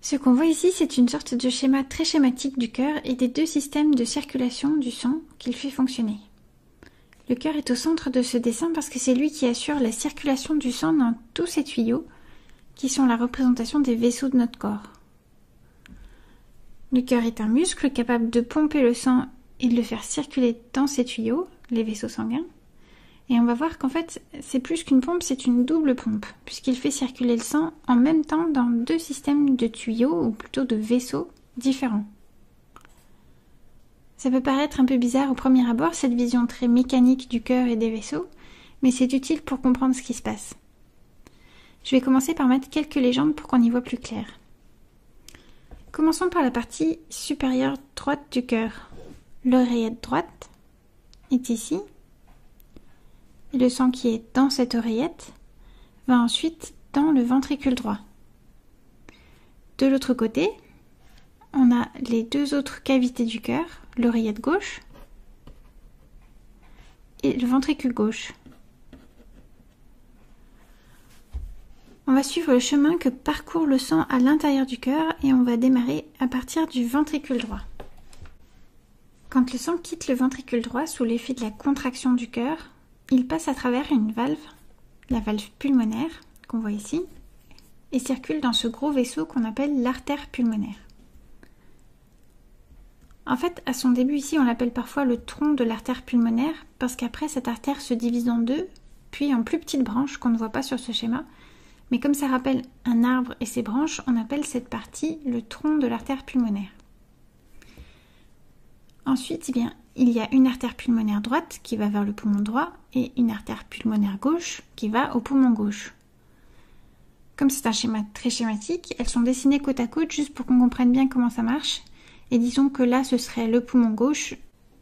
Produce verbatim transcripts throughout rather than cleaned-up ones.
Ce qu'on voit ici, c'est une sorte de schéma très schématique du cœur et des deux systèmes de circulation du sang qu'il fait fonctionner. Le cœur est au centre de ce dessin parce que c'est lui qui assure la circulation du sang dans tous ces tuyaux qui sont la représentation des vaisseaux de notre corps. Le cœur est un muscle capable de pomper le sang et de le faire circuler dans ces tuyaux, les vaisseaux sanguins. Et on va voir qu'en fait, c'est plus qu'une pompe, c'est une double pompe, puisqu'il fait circuler le sang en même temps dans deux systèmes de tuyaux, ou plutôt de vaisseaux, différents. Ça peut paraître un peu bizarre au premier abord, cette vision très mécanique du cœur et des vaisseaux, mais c'est utile pour comprendre ce qui se passe. Je vais commencer par mettre quelques légendes pour qu'on y voit plus clair. Commençons par la partie supérieure droite du cœur. L'oreillette droite est ici. Et le sang qui est dans cette oreillette va ensuite dans le ventricule droit. De l'autre côté, on a les deux autres cavités du cœur, l'oreillette gauche et le ventricule gauche. On va suivre le chemin que parcourt le sang à l'intérieur du cœur et on va démarrer à partir du ventricule droit. Quand le sang quitte le ventricule droit sous l'effet de la contraction du cœur, il passe à travers une valve, la valve pulmonaire, qu'on voit ici, et circule dans ce gros vaisseau qu'on appelle l'artère pulmonaire. En fait, à son début ici, on l'appelle parfois le tronc de l'artère pulmonaire, parce qu'après, cette artère se divise en deux, puis en plus petites branches qu'on ne voit pas sur ce schéma. Mais comme ça rappelle un arbre et ses branches, on appelle cette partie le tronc de l'artère pulmonaire. Ensuite, eh bien, il y a une artère pulmonaire droite qui va vers le poumon droit et une artère pulmonaire gauche qui va au poumon gauche. Comme c'est un schéma très schématique, elles sont dessinées côte à côte juste pour qu'on comprenne bien comment ça marche. Et disons que là, ce serait le poumon gauche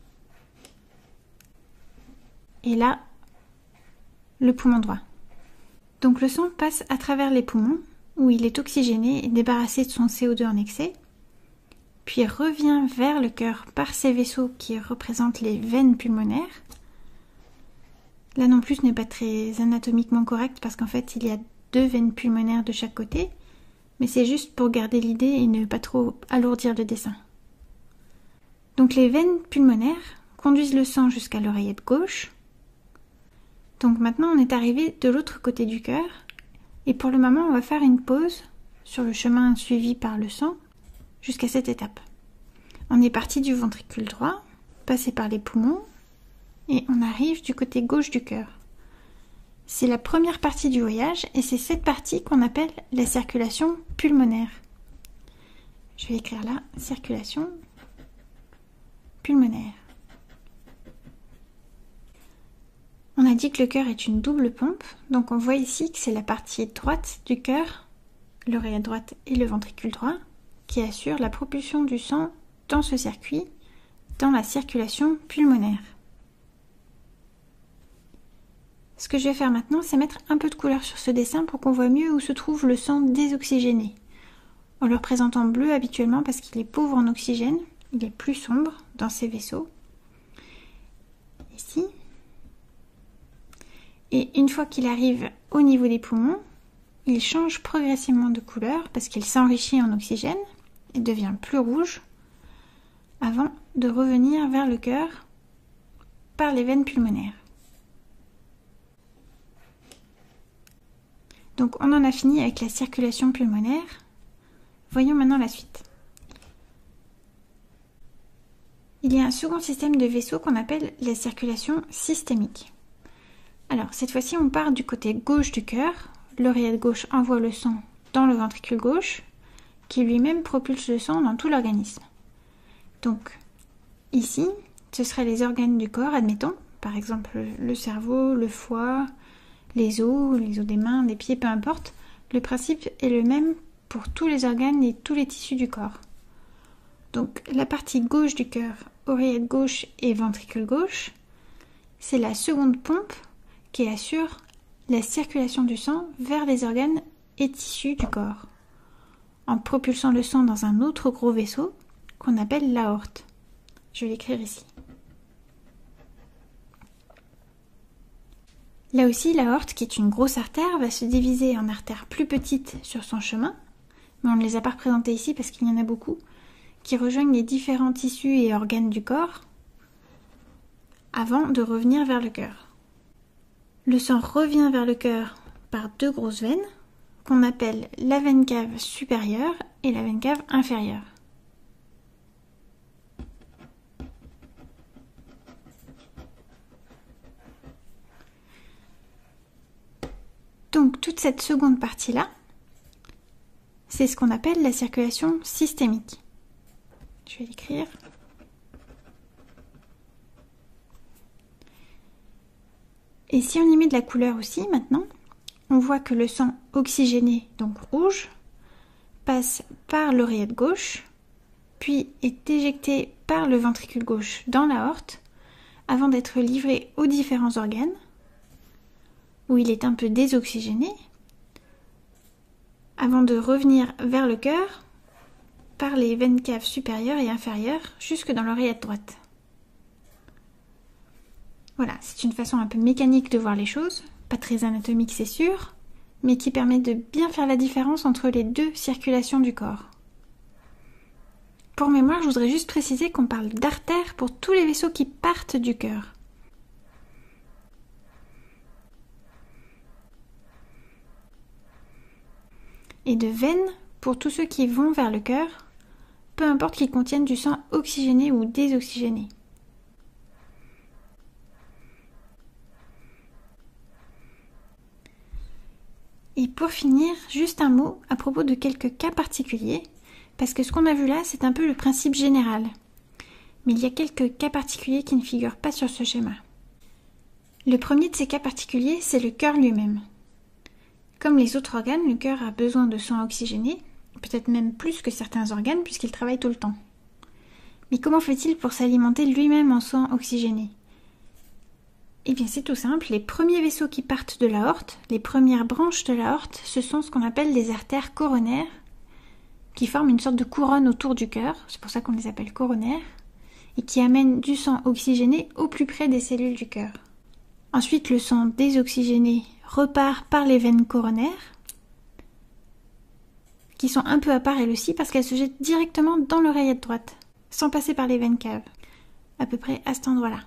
et là, le poumon droit. Donc le sang passe à travers les poumons où il est oxygéné et débarrassé de son C O deux en excès, puis revient vers le cœur par ces vaisseaux qui représentent les veines pulmonaires. Là non plus, ce n'est pas très anatomiquement correct parce qu'en fait, il y a deux veines pulmonaires de chaque côté, mais c'est juste pour garder l'idée et ne pas trop alourdir le dessin. Donc les veines pulmonaires conduisent le sang jusqu'à l'oreillette gauche. Donc maintenant, on est arrivé de l'autre côté du cœur, et pour le moment, on va faire une pause sur le chemin suivi par le sang, jusqu'à cette étape. On est parti du ventricule droit, passé par les poumons, et on arrive du côté gauche du cœur. C'est la première partie du voyage, et c'est cette partie qu'on appelle la circulation pulmonaire. Je vais écrire là, circulation pulmonaire. On a dit que le cœur est une double pompe, donc on voit ici que c'est la partie droite du cœur, l'oreillette droite et le ventricule droit, qui assure la propulsion du sang dans ce circuit, dans la circulation pulmonaire. Ce que je vais faire maintenant, c'est mettre un peu de couleur sur ce dessin pour qu'on voit mieux où se trouve le sang désoxygéné. On le représente en bleu habituellement parce qu'il est pauvre en oxygène, il est plus sombre dans ces vaisseaux. Ici. Et une fois qu'il arrive au niveau des poumons, il change progressivement de couleur parce qu'il s'enrichit en oxygène et devient plus rouge avant de revenir vers le cœur par les veines pulmonaires. Donc on en a fini avec la circulation pulmonaire. Voyons maintenant la suite. Il y a un second système de vaisseaux qu'on appelle la circulation systémique. Alors cette fois-ci on part du côté gauche du cœur. L'oreillette gauche envoie le sang dans le ventricule gauche qui lui-même propulse le sang dans tout l'organisme. Donc ici, ce seraient les organes du corps, admettons, par exemple le cerveau, le foie, les os, les os des mains, des pieds, peu importe. Le principe est le même pour tous les organes et tous les tissus du corps. Donc la partie gauche du cœur, oreillette gauche et ventricule gauche, c'est la seconde pompe qui assure la circulation du sang vers les organes et tissus du corps, en propulsant le sang dans un autre gros vaisseau qu'on appelle l'aorte. Je vais l'écrire ici. Là aussi, l'aorte, qui est une grosse artère, va se diviser en artères plus petites sur son chemin, mais on ne les a pas représentés ici parce qu'il y en a beaucoup, qui rejoignent les différents tissus et organes du corps avant de revenir vers le cœur. Le sang revient vers le cœur par deux grosses veines qu'on appelle la veine cave supérieure et la veine cave inférieure. Donc toute cette seconde partie-là, c'est ce qu'on appelle la circulation systémique. Je vais l'écrire. Et si on y met de la couleur aussi maintenant, on voit que le sang oxygéné, donc rouge, passe par l'oreillette gauche, puis est éjecté par le ventricule gauche dans l'aorte, avant d'être livré aux différents organes, où il est un peu désoxygéné, avant de revenir vers le cœur par les veines caves supérieures et inférieures jusque dans l'oreillette droite. Voilà, c'est une façon un peu mécanique de voir les choses, pas très anatomique c'est sûr, mais qui permet de bien faire la différence entre les deux circulations du corps. Pour mémoire, je voudrais juste préciser qu'on parle d'artères pour tous les vaisseaux qui partent du cœur. Et de veines pour tous ceux qui vont vers le cœur, peu importe qu'ils contiennent du sang oxygéné ou désoxygéné. Et pour finir, juste un mot à propos de quelques cas particuliers, parce que ce qu'on a vu là, c'est un peu le principe général. Mais il y a quelques cas particuliers qui ne figurent pas sur ce schéma. Le premier de ces cas particuliers, c'est le cœur lui-même. Comme les autres organes, le cœur a besoin de sang oxygéné, peut-être même plus que certains organes puisqu'il travaille tout le temps. Mais comment fait-il pour s'alimenter lui-même en sang oxygéné ? Eh bien c'est tout simple, les premiers vaisseaux qui partent de l'aorte, les premières branches de l'aorte, ce sont ce qu'on appelle des artères coronaires, qui forment une sorte de couronne autour du cœur, c'est pour ça qu'on les appelle coronaires, et qui amènent du sang oxygéné au plus près des cellules du cœur. Ensuite, le sang désoxygéné repart par les veines coronaires, qui sont un peu à part elles aussi parce qu'elles se jettent directement dans l'oreillette droite, sans passer par les veines caves, à peu près à cet endroit-là.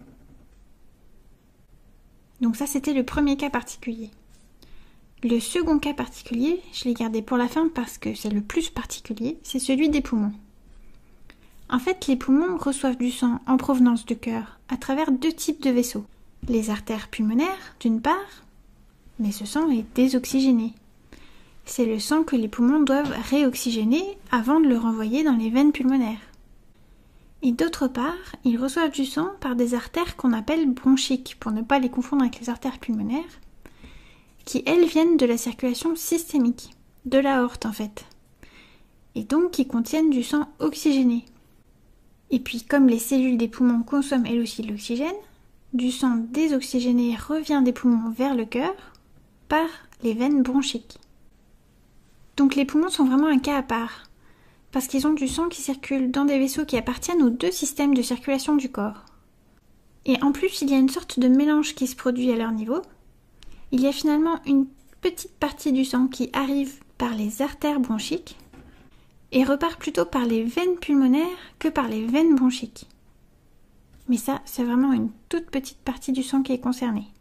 Donc ça, c'était le premier cas particulier. Le second cas particulier, je l'ai gardé pour la fin parce que c'est le plus particulier, c'est celui des poumons. En fait, les poumons reçoivent du sang en provenance du cœur à travers deux types de vaisseaux. Les artères pulmonaires, d'une part, mais ce sang est désoxygéné. C'est le sang que les poumons doivent réoxygéner avant de le renvoyer dans les veines pulmonaires. Et d'autre part, ils reçoivent du sang par des artères qu'on appelle bronchiques, pour ne pas les confondre avec les artères pulmonaires, qui elles viennent de la circulation systémique, de l'aorte en fait, et donc qui contiennent du sang oxygéné. Et puis comme les cellules des poumons consomment elles aussi de l'oxygène, du sang désoxygéné revient des poumons vers le cœur par les veines bronchiques. Donc les poumons sont vraiment un cas à part, parce qu'ils ont du sang qui circule dans des vaisseaux qui appartiennent aux deux systèmes de circulation du corps. Et en plus, il y a une sorte de mélange qui se produit à leur niveau. Il y a finalement une petite partie du sang qui arrive par les artères bronchiques et repart plutôt par les veines pulmonaires que par les veines bronchiques. Mais ça, c'est vraiment une toute petite partie du sang qui est concernée.